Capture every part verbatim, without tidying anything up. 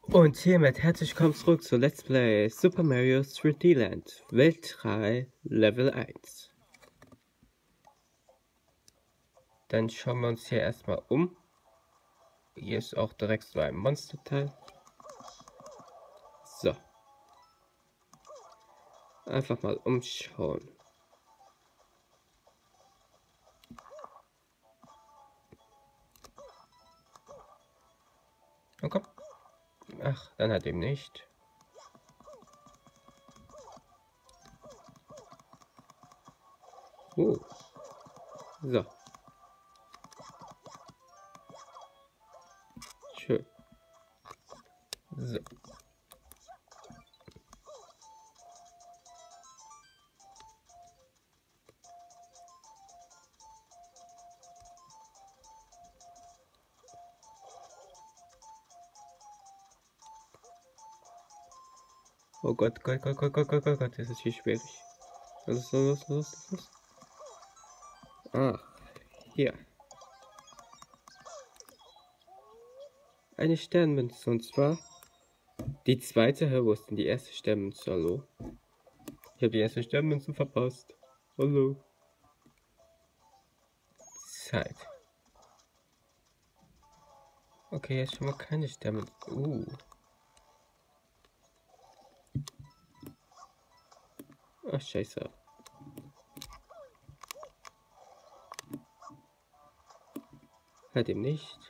Und hiermit herzlich willkommen zurück zu Let's Play Super Mario drei D Land Welt drei Level eins. Dann schauen wir uns hier erstmal um. Hier ist auch direkt so ein Monsterteil. So. Einfach mal umschauen. Oh, komm. Ach, dann hat ihm nicht. Uh. So. Schön. So. Oh Gott, Gott, Gott, Gott, Gott, Gott, Gott, Gott, das ist viel schwierig. Was ist los, los, los, los? Ach, hier. Eine Sternmünze, und zwar die zweite. Hä, wo ist denn die erste Sternmünze? Hallo? Ich habe die erste Sternmünze verpasst. Hallo. Zeit. Okay, jetzt schon mal keine Sternmünze. Uh. Ach, scheiße. Halt ihm nicht.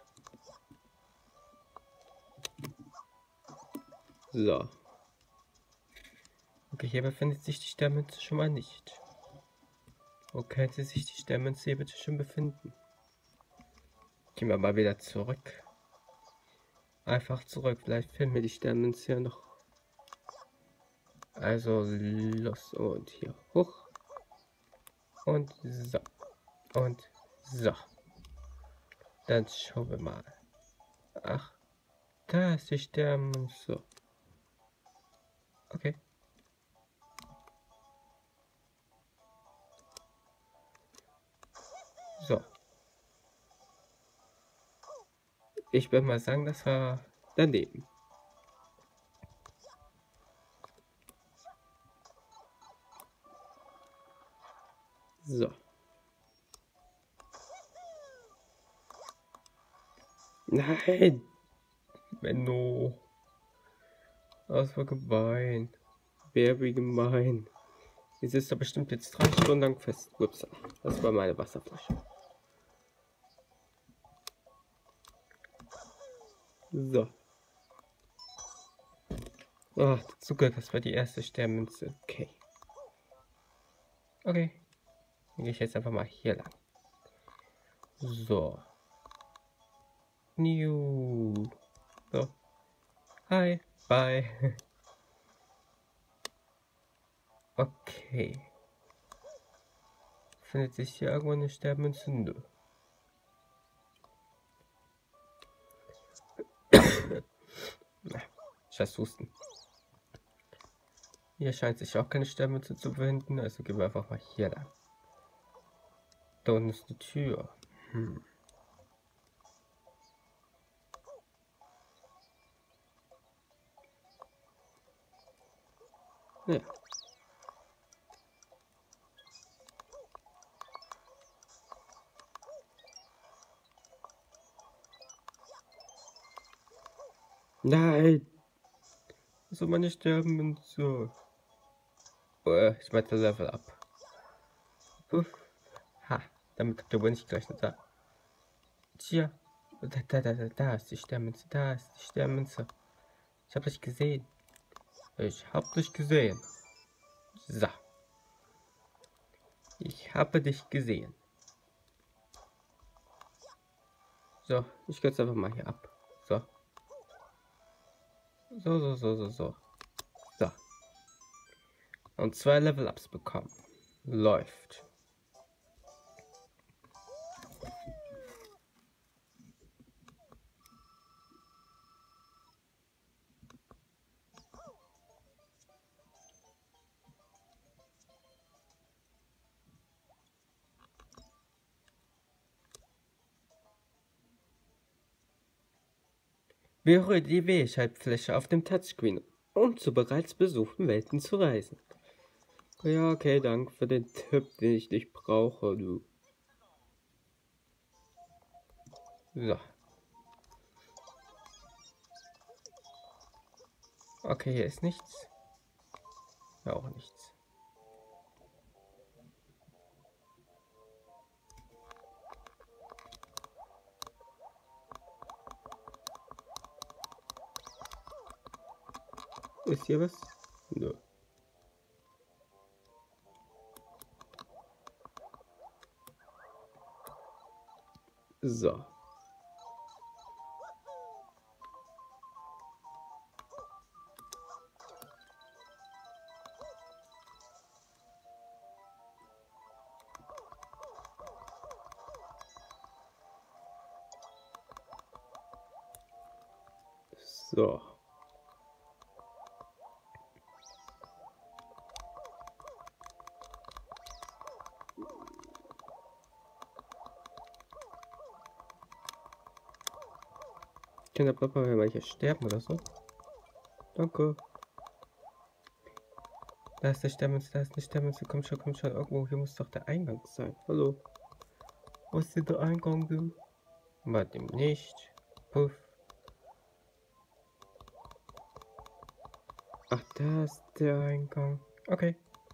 So. Okay, hier befindet sich die Sternmünze schon mal nicht. Wo könnte sich die Sternmünze hier bitte schon befinden? Gehen wir mal wieder zurück. Einfach zurück. Vielleicht finden wir die Sternmünze ja noch. Also los und hier hoch. Und so. Und so. Dann schauen wir mal. Ach, da ist die Sternmünze. Okay. So. Ich würde mal sagen, das war daneben. So. Nein! Menno. Das war gemein. Wer wie gemein. Jetzt ist er bestimmt jetzt drei Stunden lang fest. Ups. Das war meine Wasserflasche. So. Ach, der Zucker, das war die erste Sternmünze. Okay. Okay. Dann gehe ich jetzt einfach mal hier lang. So. New. So. Hi. Bye. Okay. Findet sich hier irgendwo eine Sternmünze? Nö. Scheiß Husten. Hier scheint sich auch keine Sternmünze zu befinden, also gehen wir einfach mal hier lang. Da unten ist die Tür. Hm. Ja. Nein! So meine Sternmünze. Oh, ich meinte Level up. Uff. Ha, damit habt ihr wohl nicht gerechnet. Da. Tja. Da, da, da, da, da ist die Sternmünze. Da ist die Sternmünze. Ich hab dich gesehen. Ich hab dich gesehen. So. Ich habe dich gesehen. So, ich kürze einfach mal hier ab. So. So, so, so, so, so. So. Und zwei Level-Ups bekommen. Läuft. Berühre die Wählschaltfläche auf dem Touchscreen, um zu bereits besuchten Welten zu reisen. Ja, okay, danke für den Tipp, den ich nicht brauche, du. So. Okay, hier ist nichts. Ja, auch nichts. Ist hier was? Nö. So. So. Kann der Papa mal hier sterben oder so? Danke. Da ist der Sterbenz, da ist der Sterbenz. Komm schon, komm schon. Irgendwo hier muss doch der Eingang sein. Hallo. Wo ist denn der Eingang, du? Warte nicht. Puff. Ach, da ist der Eingang. Okay.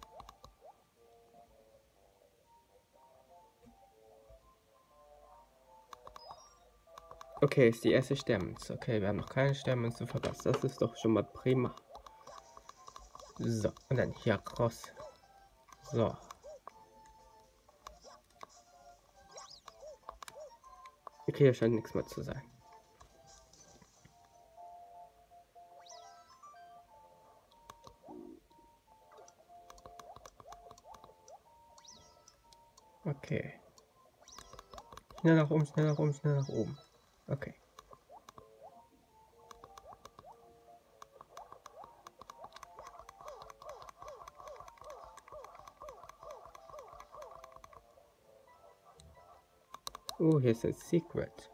Okay, ist die erste Sterbenz. Okay, wir haben noch keine Sterbenz verpasst. Das ist doch schon mal prima. So, und dann hier raus. So. Okay, hier scheint nichts mehr zu sein. Okay. Schnell nach oben, schnell nach oben, schnell nach oben. Okay. Oh, hier ist ein Secret.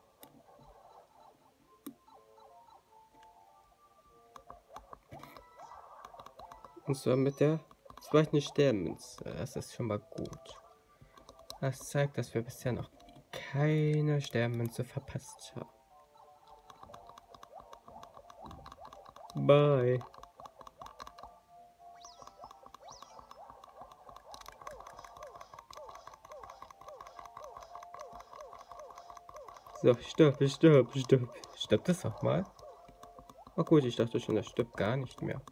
Und zwar mit der zweiten Sterbenmünze. Das ist schon mal gut. Das zeigt, dass wir bisher noch keine Sterbenmünze verpasst haben. Bye. So, stirb, stirb, stirb. Stirbt das auch mal? Oh gut, ich dachte schon, das stirbt gar nicht mehr.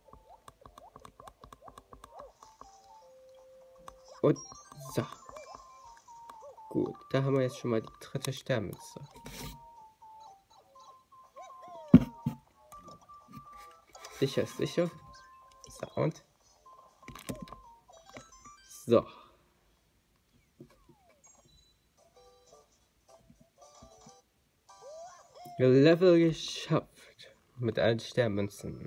Und so. Gut, da haben wir jetzt schon mal die dritte Sterbenmünze. Sicher ist sicher. So, und? So. Level geschafft. Mit allen Sterbenmünzen.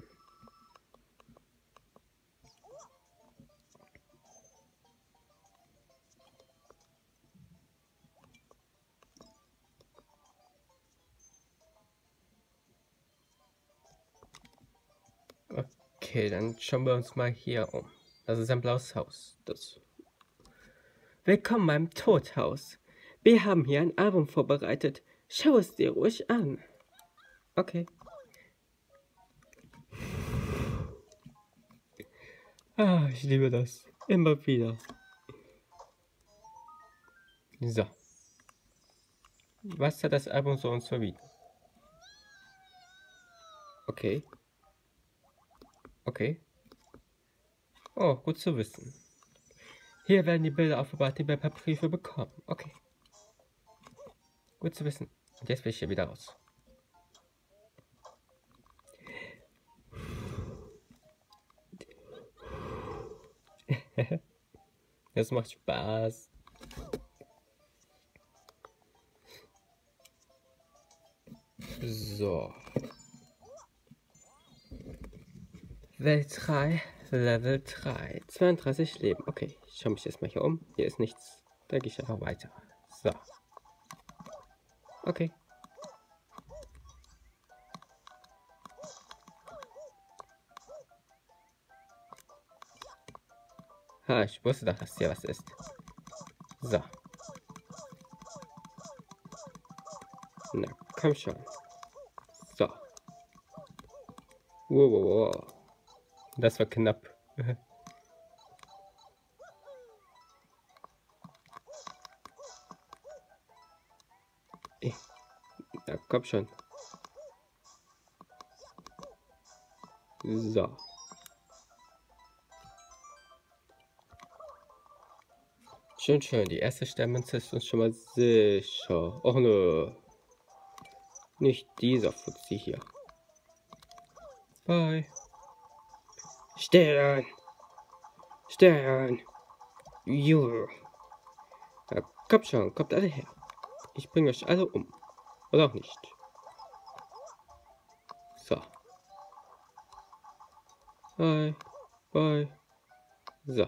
Okay, dann schauen wir uns mal hier um. Das ist ein blaues Haus. Das. Willkommen beim Todhaus. Wir haben hier ein Album vorbereitet. Schau es dir ruhig an. Okay. Ah, ich liebe das. Immer wieder. So. Was hat das Album so uns verbieten? Okay. Okay. Oh, gut zu wissen. Hier werden die Bilder aufbewahrt, die wir per Briefe bekommen. Okay. Gut zu wissen. Und jetzt will ich hier wieder raus. Das macht Spaß. So. Welt drei, Level drei. zweiunddreißig Leben. Okay, ich schaue mich jetzt mal hier um. Hier ist nichts. Da gehe ich einfach weiter. So. Okay. Ha, ich wusste doch, dass hier was ist. So. Na, komm schon. So. Wow, wow, wow. Das war knapp. Na, komm schon. So. Schön, schön. Die erste Sternmünze ist uns schon mal sicher. Och nö. Nicht dieser Fuzzi hier. Bye. Stern. Stern. Jo. Ja, kommt schon, kommt alle her. Ich bringe euch alle um. Oder auch nicht. So. Bye. Bye. So.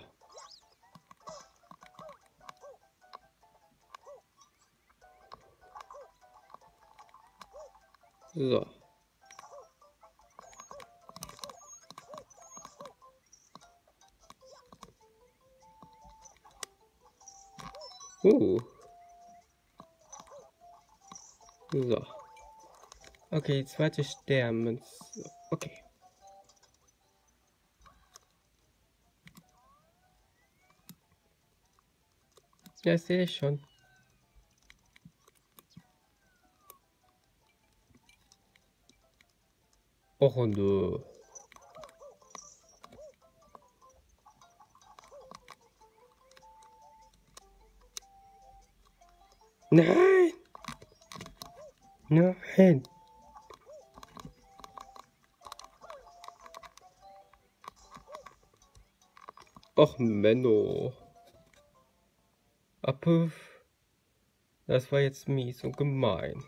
So. Uh. So. Okay, zweite Sternmünze. Okay. Ja, sehe ich schon. Och nö. Nein! Nein! Och, Menno. Abpuff. Das war jetzt mies und gemein.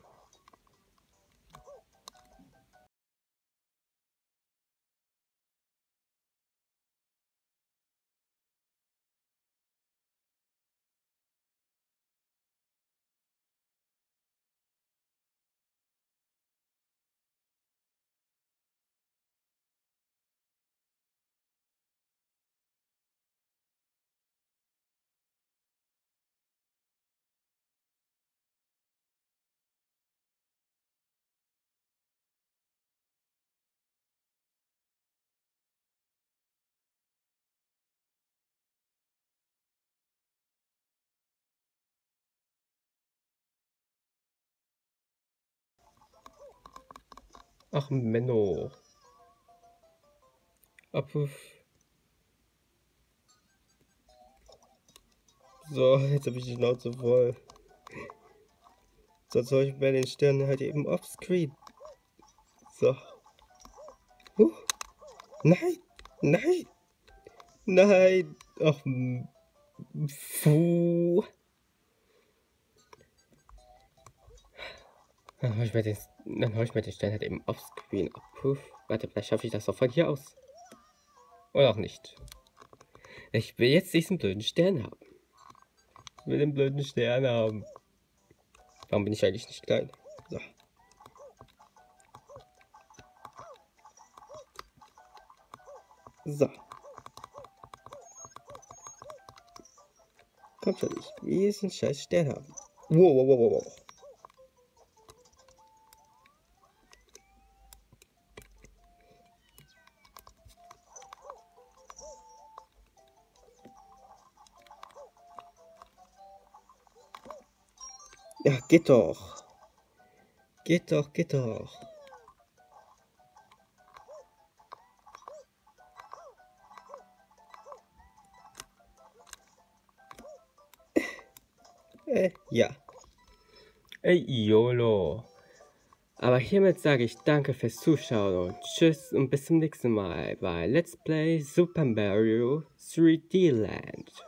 Ach, Menno. Abpuff. So, jetzt habe ich die Schnauze voll. Sonst soll ich bei den Sternen halt eben offscreen. So. Huh. Nein! Nein! Nein! Ach, puh. Dann hau ich mir den, dann hau ich mir den Stern halt eben offscreen ab. Puh. Warte, vielleicht schaffe ich das auch von hier aus. Oder auch nicht. Ich will jetzt diesen blöden Stern haben. Ich will den blöden Stern haben. Warum bin ich eigentlich nicht klein? So. So. Komm schon, ich will diesen scheiß Stern haben. Wow, wow, wow, wow. Ja, geht doch. Geht doch, geht doch. Äh, ja. Ey, YOLO. Aber hiermit sage ich danke fürs Zuschauen und tschüss und bis zum nächsten Mal bei Let's Play Super Mario drei D Land.